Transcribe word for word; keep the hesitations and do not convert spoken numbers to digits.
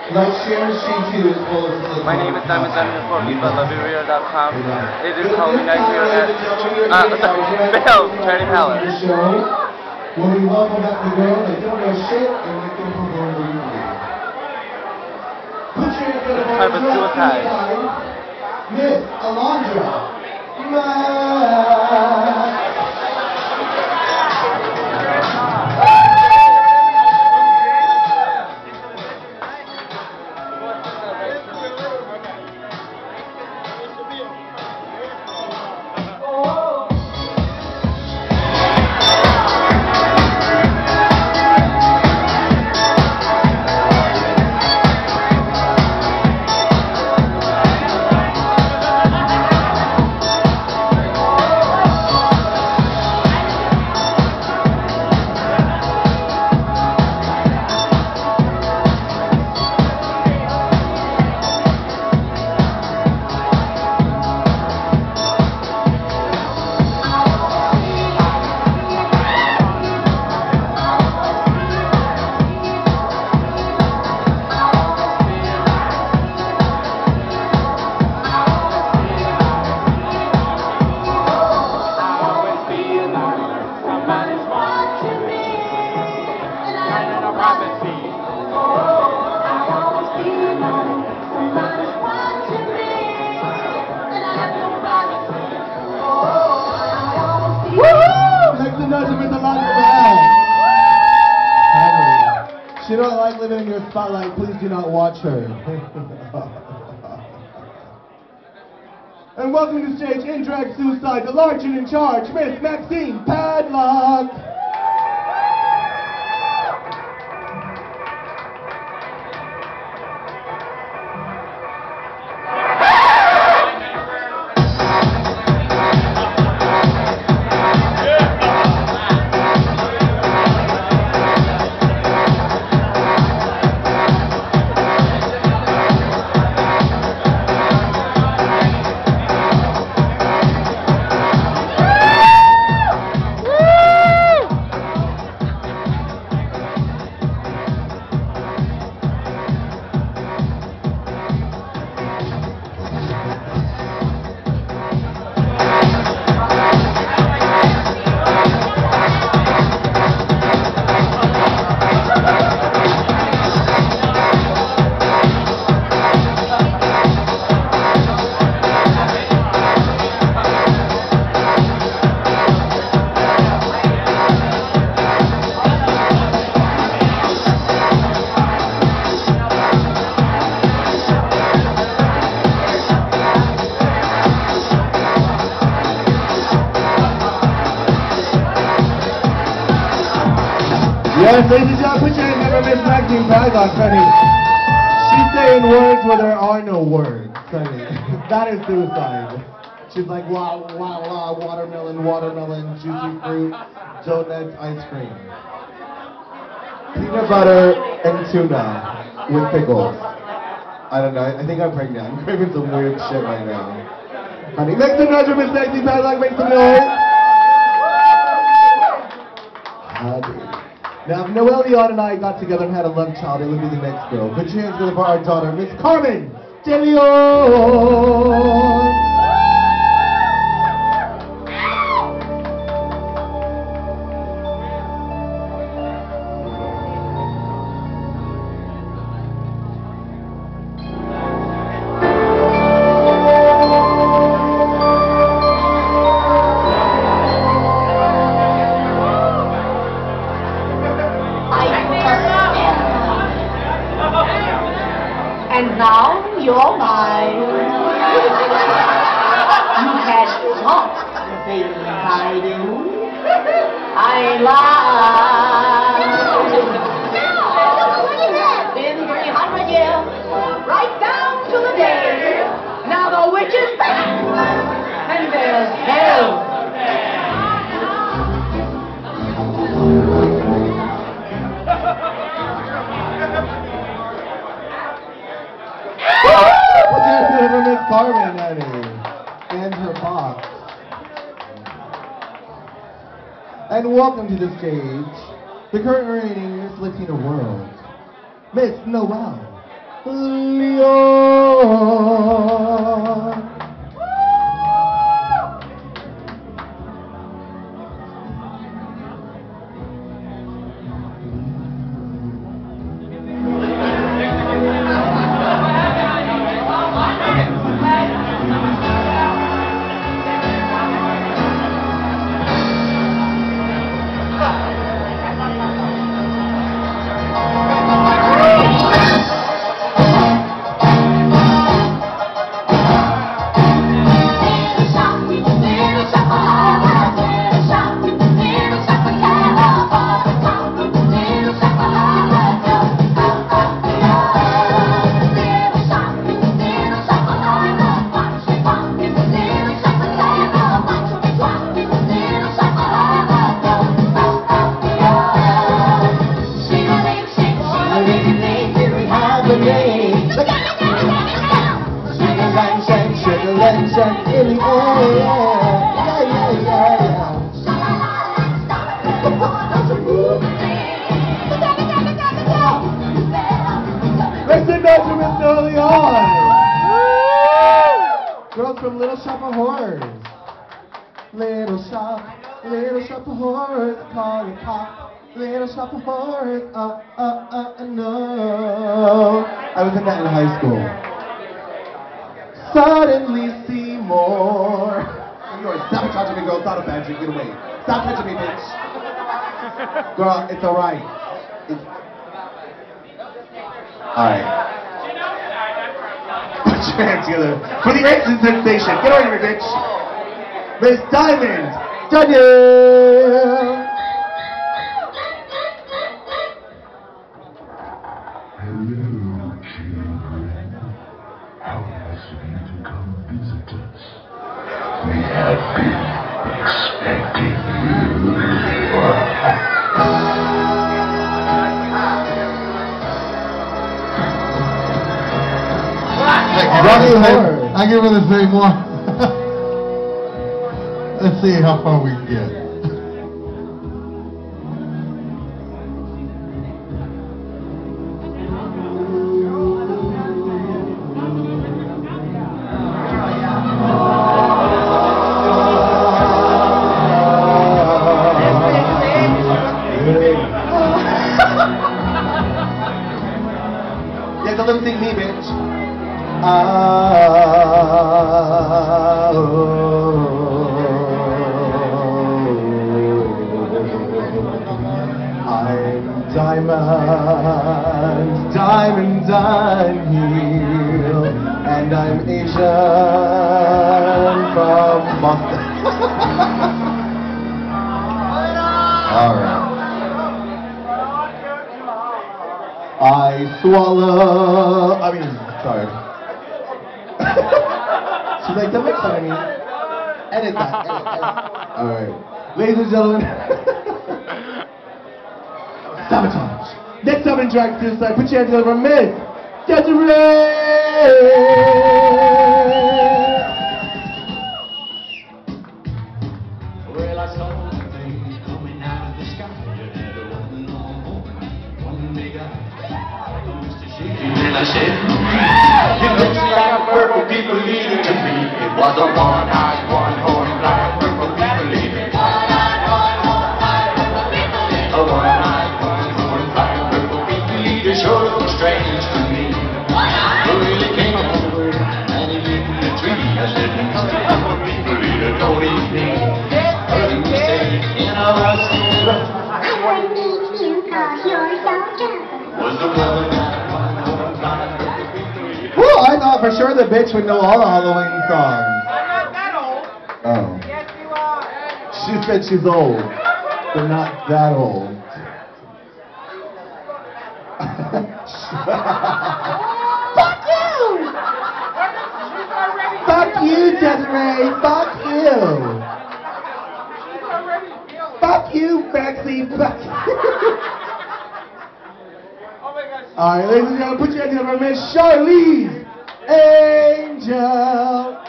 Like Sharon, she too is full of silicone. My name is Diamond Diamond for people love you real dot com. It is called Midnight here at uh, Bill, Charity Palace. When we welcome back the girl, they don't know shit and we can perform the movie. Put your hands up on Type of suicide. Miss Alondra. Ma She don't like living in your spotlight. Please do not watch her. And welcome to the stage, in drag suicide, the large and in charge, Miss Maxine Padlock. Yes, ladies and gentlemen, put your hands up for Miss Maxine Padlock, honey. She's saying words where there are no words, honey. That is suicide. She's like, wow, wow, wow, watermelon, watermelon, juicy fruit, donut, ice cream. Peanut butter and tuna with pickles. I don't know, I think I'm pregnant. I'm craving some weird shit right now. Honey, make some noise for Miss Maxine Padlock, make some noise. Honey. Now, if Noelle Leon and I got together and had a love child, it would be the next girl. Put your hands together for our daughter, Miss Carmen De Leon. And now you're mine. You had thought the things I do. I lied. In three hundred years, right down to the day. Now the witch is back, and there's hell. Miss Carmen, honey, and her box. And welcome to the stage, the current reigning Miss Latina World, Miss Noelle Leon. In the air, yeah, yeah, yeah, yeah. Listen, Benjamin Leon. Girls from Little Shop of Horrors. Little shop, little shop of horrors, call it pop. Little shop of horrors, uh, uh, uh, no. I was in that in high school. Suddenly see more. You're stop touching me, girl. Stop touching me. Get away. Stop touching me, bitch. Girl, it's alright. It's... Alright. Put your hands together for the instant sensation. Get away from me, bitch. Miss Diamond. Danielle. We have been expecting you. Rocky Horror. I give her the same one. Let's see how far we can get. Yeah, don't lip sync me, bitch. Ah, oh, I'm Diamond, Diamond, I'm here, and I'm Asian from Boston. All right. I swallow. I mean, sorry. She's like, don't make fun of me. Edit that. Edit, edit. All right, ladies and gentlemen. Sabotage. Next up in Drag Suicide, put your hands together for Miss Desiree. Well, I saw the thing coming out of the sky. You had a one on one big eye. And I said, it looks like a purple people leader to me. It was a one-eyed, one-horned, black purple people leader. One-eyed, one-horned, black purple people leader. A one-eyed, one-horned, black purple people leader sure looks strange to me. Who really came over and he lit in the tree? I said, Mister Purple people leader, don't eat me. Heard him say in a rusty room. I wonder if you call yourself John. Was the one-eyed, one-horned, black purple people leader. Woo, I thought for sure the bitch would know all the Halloween songs. I'm not that old. Oh. Yes, you are. She said she's old, but not that old. Fuck you! She's already Fuck you, Desiree. Fuck you. She's already feeling. Fuck you, Bexy. Fuck. Oh my gosh. All right, ladies and gentlemen, put your hands together for Miss Charlize Angel.